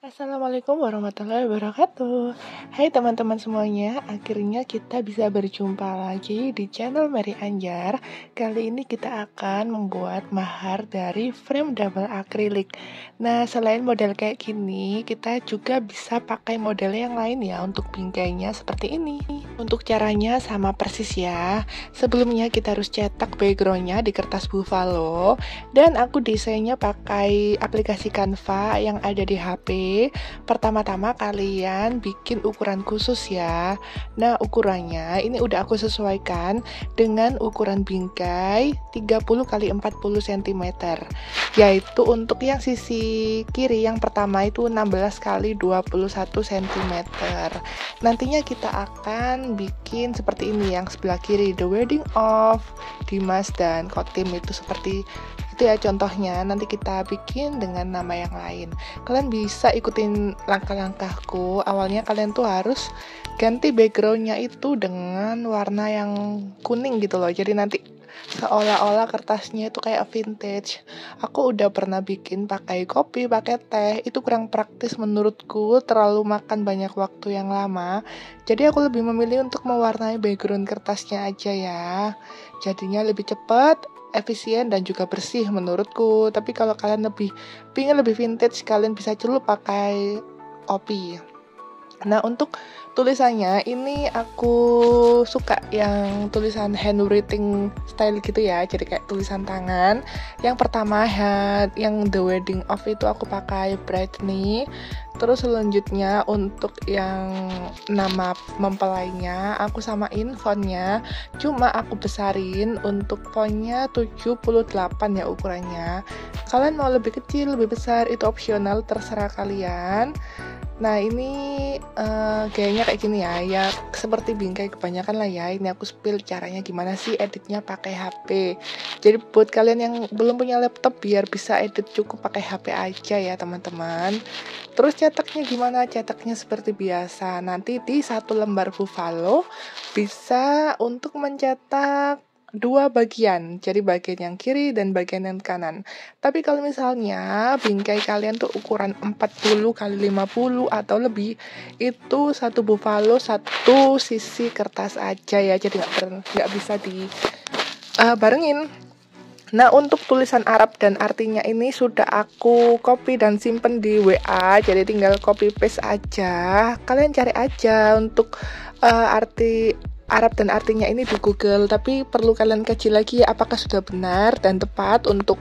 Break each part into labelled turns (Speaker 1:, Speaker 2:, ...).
Speaker 1: Assalamualaikum warahmatullahi wabarakatuh. Hai teman-teman semuanya, akhirnya kita bisa berjumpa lagi di channel Mary Anjar. Kali ini kita akan membuat mahar dari frame double akrilik. Nah, selain model kayak gini, kita juga bisa pakai model yang lain ya untuk bingkainya seperti ini. Untuk caranya sama persis ya. Sebelumnya kita harus cetak backgroundnya di kertas buffalo, dan aku desainnya pakai aplikasi Canva yang ada di HP. Pertama-tama kalian bikin ukuran khusus ya. Nah, ukurannya ini udah aku sesuaikan dengan ukuran bingkai 30 x 40 cm. Yaitu untuk yang sisi kiri yang pertama itu 16 x 21 cm. Nantinya kita akan bikin seperti ini yang sebelah kiri, The Wedding of Dimas dan Kotim, itu seperti itu ya contohnya. Nanti kita bikin dengan nama yang lain. Kalian bisa ikutin langkah-langkahku. Awalnya kalian tuh harus ganti backgroundnya itu dengan warna yang kuning gitu loh. Jadi nanti seolah-olah kertasnya itu kayak vintage. Aku udah pernah bikin pakai kopi, pakai teh. Itu kurang praktis menurutku, terlalu makan banyak waktu yang lama. Jadi aku lebih memilih untuk mewarnai background kertasnya aja ya. Jadinya lebih cepat, efisien, dan juga bersih menurutku. Tapi kalau kalian pingin lebih vintage, kalian bisa celup pakai kopi. Nah, untuk tulisannya ini aku suka yang tulisan handwriting style gitu ya, jadi kayak tulisan tangan. Yang pertama yang The Wedding of itu aku pakai Britney. Terus selanjutnya untuk yang nama mempelainya aku samain fontnya, cuma aku besarin untuk fontnya 78 ya ukurannya. Kalian mau lebih kecil, lebih besar, itu opsional, terserah kalian. Nah, ini gayanya kayak gini ya seperti bingkai kebanyakan lah ya. Ini aku spill caranya gimana sih editnya pakai HP. Jadi buat kalian yang belum punya laptop, biar bisa edit cukup pakai HP aja ya teman-teman. Terus cetaknya gimana? Cetaknya seperti biasa. Nanti di satu lembar buffalo bisa untuk mencetak dua bagian, jadi bagian yang kiri dan bagian yang kanan. Tapi kalau misalnya bingkai kalian tuh ukuran 40 x 50 atau lebih, itu satu buffalo satu sisi kertas aja ya, jadi nggak bisa barengin. Nah, untuk tulisan Arab dan artinya ini sudah aku copy dan simpen di WA, jadi tinggal copy paste aja. Kalian cari aja untuk arti Arab dan artinya ini di Google, tapi perlu kalian kaji lagi ya apakah sudah benar dan tepat untuk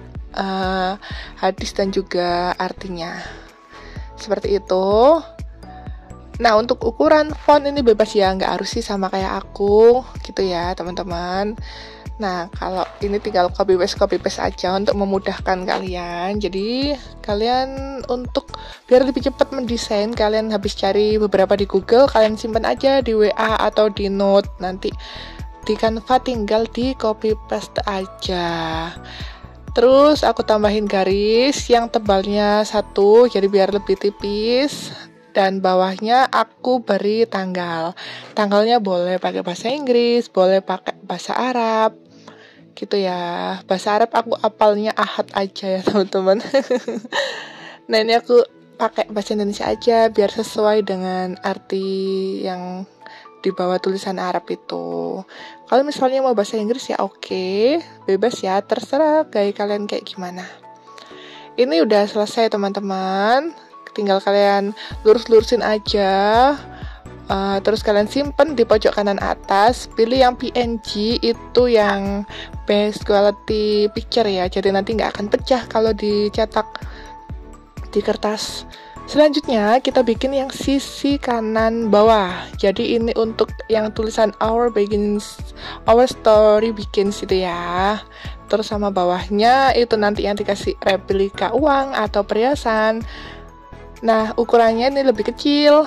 Speaker 1: hadis dan juga artinya. Seperti itu. Nah, untuk ukuran font ini bebas ya, nggak harus sih sama kayak aku gitu ya teman-teman. Nah, kalau ini tinggal copy paste aja untuk memudahkan kalian. Jadi kalian untuk biar lebih cepat mendesain, kalian habis cari beberapa di Google, kalian simpan aja di WA atau di note. Nanti di Canva tinggal di copy paste aja. Terus aku tambahin garis yang tebalnya 1, jadi biar lebih tipis. Dan bawahnya aku beri tanggal. Tanggalnya boleh pakai bahasa Inggris, boleh pakai bahasa Arab, gitu ya. Bahasa Arab aku apalnya Ahad aja ya teman-teman. Nah, ini aku pakai bahasa Indonesia aja biar sesuai dengan arti yang di bawah tulisan Arab itu. Kalau misalnya mau bahasa Inggris ya oke, bebas ya, terserah gaya kalian kayak gimana. Ini udah selesai teman-teman. Tinggal kalian lurus-lurusin aja. Terus kalian simpen di pojok kanan atas. Pilih yang PNG, itu yang best quality picture ya. Jadi nanti nggak akan pecah kalau dicetak di kertas. Selanjutnya kita bikin yang sisi kanan bawah. Jadi ini untuk yang tulisan our story begins itu ya. Terus sama bawahnya itu nanti yang dikasih replika uang atau perhiasan. Nah, ukurannya ini lebih kecil.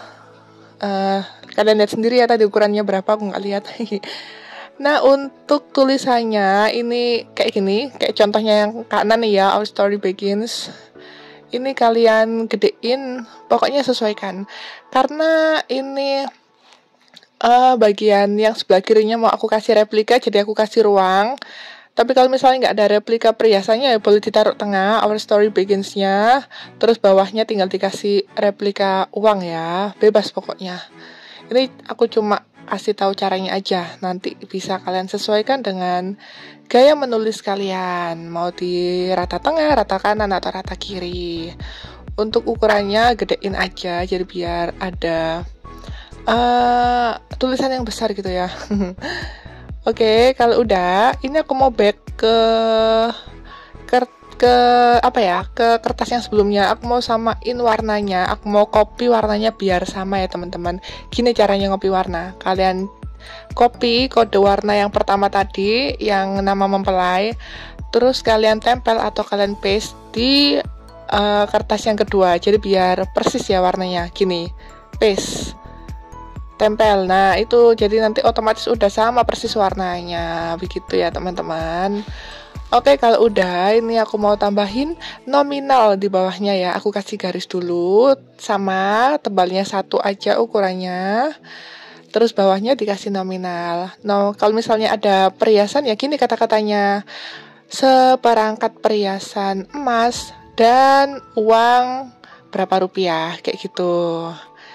Speaker 1: Kalian lihat sendiri ya tadi ukurannya berapa, aku nggak lihat. Nah, untuk tulisannya ini kayak gini, kayak contohnya yang kanan nih ya, our story begins. Ini kalian gedein, pokoknya sesuaikan. Karena ini bagian yang sebelah kirinya mau aku kasih replika, jadi aku kasih ruang. Tapi kalau misalnya nggak ada replika perhiasannya ya boleh ditaruh tengah, our story begins-nya. Terus bawahnya tinggal dikasih replika uang ya, bebas pokoknya. Ini aku cuma kasih tahu caranya aja. Nanti bisa kalian sesuaikan dengan gaya menulis kalian. Mau di rata tengah, rata kanan, atau rata kiri. Untuk ukurannya gedein aja, jadi biar ada tulisan yang besar gitu ya. Oke, kalau udah, ini aku mau back ke kertas yang sebelumnya. Aku mau samain warnanya, aku mau copy warnanya biar sama ya teman-teman. Gini caranya ngopi warna. Kalian copy kode warna yang pertama tadi, yang nama mempelai, terus kalian tempel atau kalian paste di kertas yang kedua. Jadi biar persis ya warnanya. Gini, paste, tempel. Nah itu jadi nanti otomatis udah sama persis warnanya, begitu ya teman-teman. Oke, kalau udah, ini aku mau tambahin nominal di bawahnya ya. Aku kasih garis dulu, sama tebalnya 1 aja ukurannya. Terus bawahnya dikasih nominal. Nah, kalau misalnya ada perhiasan ya gini kata-katanya, seperangkat perhiasan emas dan uang berapa rupiah, kayak gitu.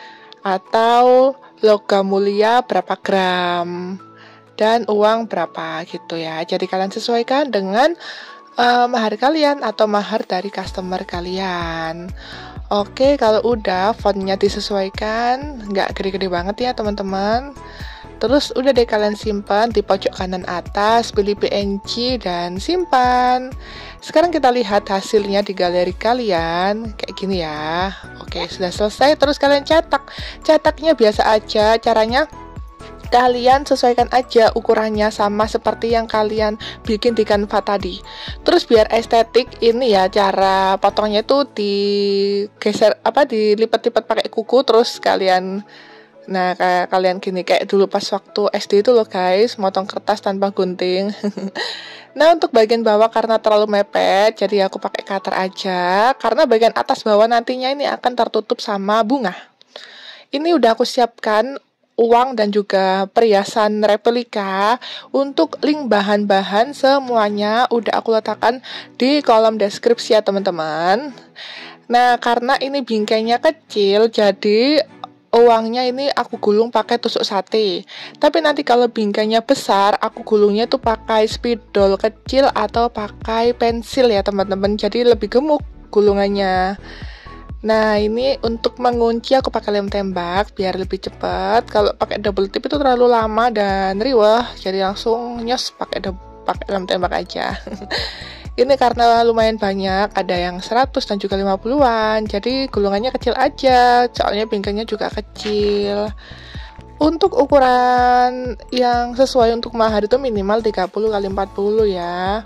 Speaker 1: Atau logam mulia berapa gram dan uang berapa gitu ya. Jadi kalian sesuaikan dengan mahar kalian atau mahar dari customer kalian. Oke, kalau udah fontnya disesuaikan, nggak gede-gede banget ya teman-teman. Terus udah deh kalian simpan di pojok kanan atas, pilih PNG dan simpan. Sekarang kita lihat hasilnya di galeri kalian, kayak gini ya. Oke, sudah selesai, terus kalian cetak. Cetaknya biasa aja, caranya kalian sesuaikan aja ukurannya sama seperti yang kalian bikin di Canva tadi. Terus biar estetik, ini ya cara potongnya itu digeser, dilipat-lipat pakai kuku, terus kalian kayak kalian gini, kayak dulu pas waktu SD itu loh guys, motong kertas tanpa gunting. Nah, untuk bagian bawah karena terlalu mepet, jadi aku pakai cutter aja. Karena bagian atas bawah nantinya ini akan tertutup sama bunga. Ini udah aku siapkan uang dan juga perhiasan replika. Untuk link bahan-bahan semuanya udah aku letakkan di kolom deskripsi ya teman-teman. Nah, karena ini bingkainya kecil, jadi uangnya ini aku gulung pakai tusuk sate. Tapi nanti kalau bingkainya besar, aku gulungnya tuh pakai spidol kecil atau pakai pensil ya teman-teman. Jadi lebih gemuk gulungannya. Nah, ini untuk mengunci aku pakai lem tembak biar lebih cepat. Kalau pakai double tip itu terlalu lama dan riweh, jadi langsung nyos pakai lem tembak aja. Ini karena lumayan banyak, ada yang 100 dan juga 50-an, jadi gulungannya kecil aja, soalnya bingkainya juga kecil. Untuk ukuran yang sesuai untuk mahar itu minimal 30 x 40 ya.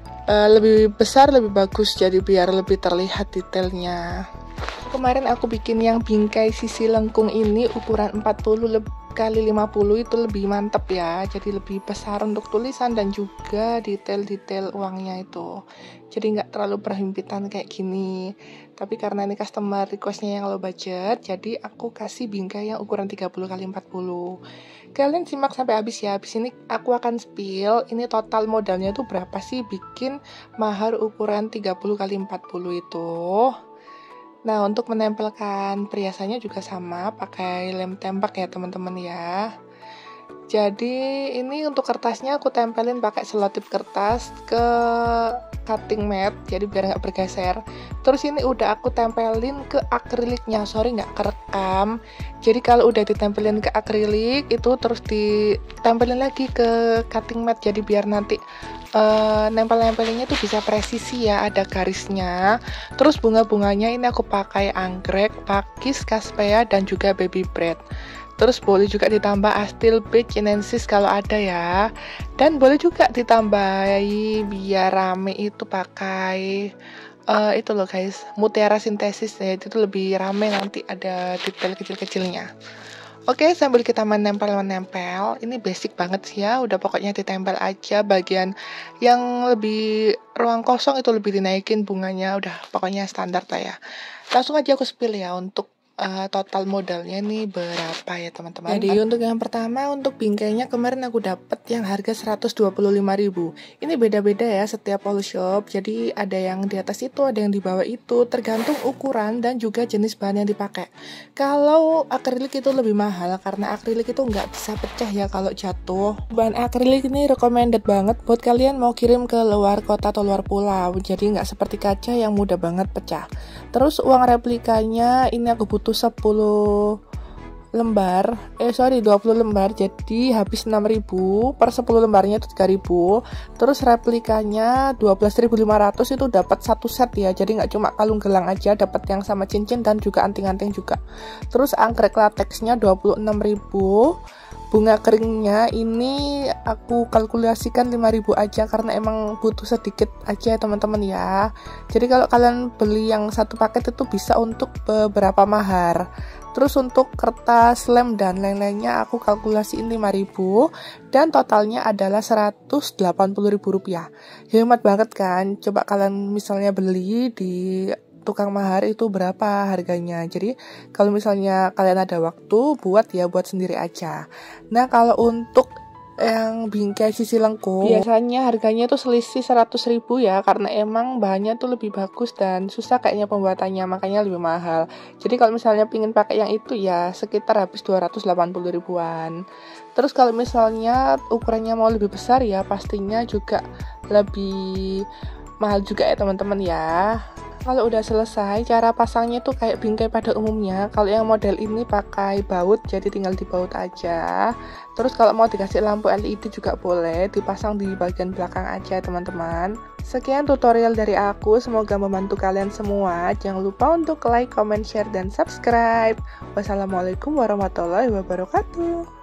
Speaker 1: Lebih besar lebih bagus, jadi biar lebih terlihat detailnya. Kemarin aku bikin yang bingkai sisi lengkung ini ukuran 40 kali 50 itu lebih mantap ya, jadi lebih besar untuk tulisan dan juga detail-detail uangnya itu, jadi nggak terlalu berhimpitan kayak gini. Tapi karena ini customer requestnya yang low budget, jadi aku kasih bingkai yang ukuran 30 kali 40. Kalian simak sampai habis ya. Habis ini aku akan spill ini total modalnya tuh berapa sih bikin mahar ukuran 30 kali 40 itu. Nah, untuk menempelkan perhiasannya juga sama, pakai lem tembak ya teman-teman ya. Jadi ini untuk kertasnya aku tempelin pakai selotip kertas ke cutting mat, jadi biar nggak bergeser. Terus ini udah aku tempelin ke akriliknya, sorry nggak kerekam. Jadi kalau udah ditempelin ke akrilik itu terus ditempelin lagi ke cutting mat, jadi biar nanti nempel-nempelinnya tuh bisa presisi ya, ada garisnya. Terus bunga-bunganya ini aku pakai anggrek, pakis, kaspea, dan juga baby bread. Terus boleh juga ditambah astil beach chinensis kalau ada ya. Dan boleh juga ditambahi biar rame itu pakai itu loh guys, mutiara sintesis ya, itu tuh lebih rame, nanti ada detail kecil-kecilnya. Oke, sambil kita menempel, ini basic banget sih ya, udah pokoknya ditempel aja. Bagian yang lebih ruang kosong itu lebih dinaikin bunganya, udah pokoknya standar lah ya. Langsung aja aku spill ya untuk total modalnya nih berapa ya teman-teman. Jadi untuk yang pertama, untuk bingkainya kemarin aku dapet yang harga 125.000. Ini beda-beda ya setiap all shop. Jadi ada yang di atas itu, ada yang di bawah itu, tergantung ukuran dan juga jenis bahan yang dipakai. Kalau akrilik itu lebih mahal karena akrilik itu nggak bisa pecah ya kalau jatuh. Bahan akrilik ini recommended banget buat kalian mau kirim ke luar kota atau luar pulau. Jadi nggak seperti kaca yang mudah banget pecah. Terus uang replikanya ini aku butuh 20 lembar, 20 lembar, jadi habis 6.000, per 10 lembarnya itu 3.000. Terus replikanya 12.500, itu dapat satu set ya, jadi nggak cuma kalung gelang aja, dapat yang sama cincin dan juga anting-anting juga. Terus anggrek lateksnya 26.000. Bunga keringnya ini aku kalkulasikan 5.000 aja karena emang butuh sedikit aja ya teman-teman ya. Jadi kalau kalian beli yang satu paket itu bisa untuk beberapa mahar. Terus untuk kertas, lem dan lain-lainnya aku kalkulasiin 5.000 dan totalnya adalah Rp180.000. Hemat banget kan? Coba kalian misalnya beli di tukang mahar itu berapa harganya. Jadi kalau misalnya kalian ada waktu buat sendiri aja. Nah kalau untuk yang bingkai sisi lengkung biasanya harganya tuh selisih 100.000 ya, karena emang bahannya tuh lebih bagus dan susah kayaknya pembuatannya, makanya lebih mahal. Jadi kalau misalnya pingin pakai yang itu ya sekitar habis 280.000-an. Terus kalau misalnya ukurannya mau lebih besar ya pastinya juga lebih mahal juga ya teman-teman ya. Kalau udah selesai, cara pasangnya tuh kayak bingkai pada umumnya. Kalau yang model ini pakai baut, jadi tinggal dibaut aja. Terus kalau mau dikasih lampu LED juga boleh, dipasang di bagian belakang aja teman-teman. Sekian tutorial dari aku, semoga membantu kalian semua. Jangan lupa untuk like, comment, share, dan subscribe. Wassalamualaikum warahmatullahi wabarakatuh.